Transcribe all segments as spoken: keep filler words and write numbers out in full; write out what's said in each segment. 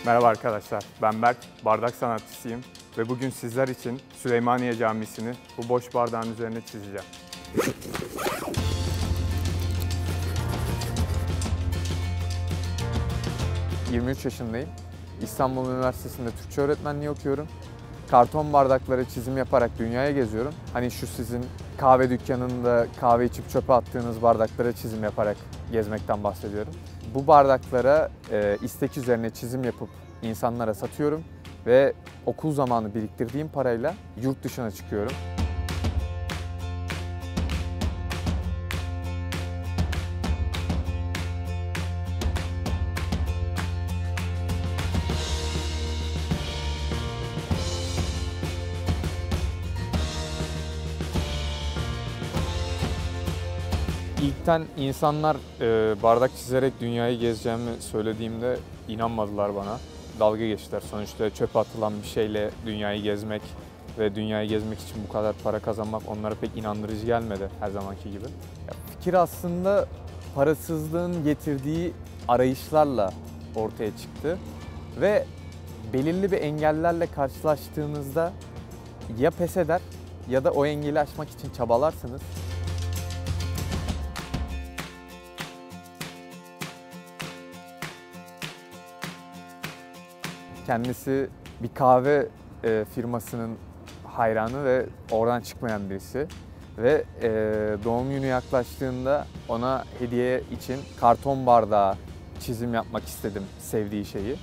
Merhaba arkadaşlar, ben Berk, bardak sanatçısıyım ve bugün sizler için Süleymaniye Camisi'ni bu boş bardağın üzerine çizeceğim. yirmi üç yaşındayım. İstanbul Üniversitesi'nde Türkçe öğretmenliği okuyorum. Karton bardaklara çizim yaparak dünyaya geziyorum. Hani şu sizin kahve dükkanında kahve içip çöpe attığınız bardaklara çizim yaparak gezmekten bahsediyorum. Bu bardaklara e, istek üzerine çizim yapıp insanlara satıyorum ve okul zamanı biriktirdiğim parayla yurt dışına çıkıyorum. İlkten insanlar e, bardak çizerek dünyayı gezeceğimi söylediğimde inanmadılar bana. Dalga geçtiler. Sonuçta çöpe atılan bir şeyle dünyayı gezmek ve dünyayı gezmek için bu kadar para kazanmak onlara pek inandırıcı gelmedi her zamanki gibi. Ya, fikir aslında parasızlığın getirdiği arayışlarla ortaya çıktı ve belirli bir engellerle karşılaştığınızda ya pes eder ya da o engeli aşmak için çabalarsınız. Kendisi bir kahve e, firmasının hayranı ve oradan çıkmayan birisi. Ve e, doğum günü yaklaştığında ona hediye için karton bardağı çizim yapmak istedim, sevdiği şeyi.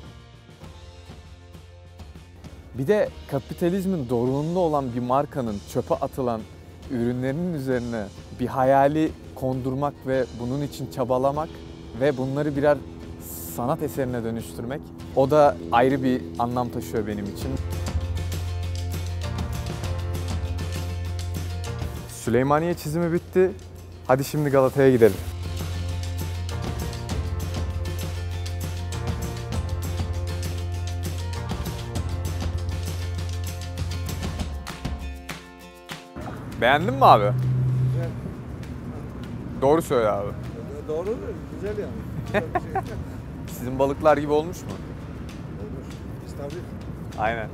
Bir de kapitalizmin doruğunda olan bir markanın çöpe atılan ürünlerinin üzerine bir hayali kondurmak ve bunun için çabalamak ve bunları birer sanat eserine dönüştürmek, o da ayrı bir anlam taşıyor benim için. Süleymaniye çizimi bitti. Hadi şimdi Galata'ya gidelim. Beğendin mi abi? Güzel. Doğru söyle abi. Doğru mu? Güzel yani. Güzel bir şey. Sizin balıklar gibi olmuş mu? Olmuş. İstavrit. Aynen.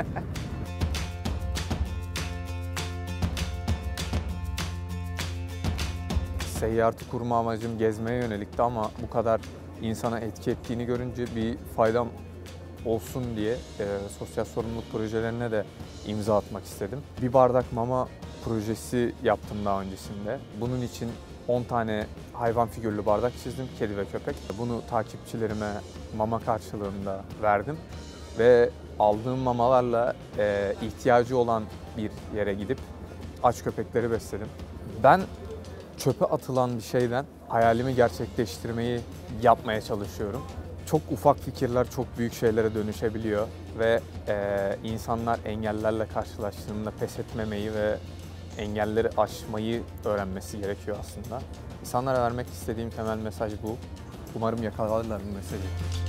Seyyartı kurma amacım gezmeye yönelikti ama bu kadar insana etki ettiğini görünce bir faydam olsun diye e, sosyal sorumluluk projelerine de imza atmak istedim. Bir bardak mama projesi yaptım daha öncesinde. Bunun için on tane hayvan figürlü bardak çizdim, kedi ve köpek. Bunu takipçilerime mama karşılığında verdim ve aldığım mamalarla e, ihtiyacı olan bir yere gidip aç köpekleri besledim. Ben çöpe atılan bir şeyden hayalimi gerçekleştirmeyi yapmaya çalışıyorum. Çok ufak fikirler çok büyük şeylere dönüşebiliyor ve e, insanlar engellerle karşılaştığında pes etmemeyi ve engelleri aşmayı öğrenmesi gerekiyor aslında. İnsanlara vermek istediğim temel mesaj bu. Umarım yakalarlar bu mesajı.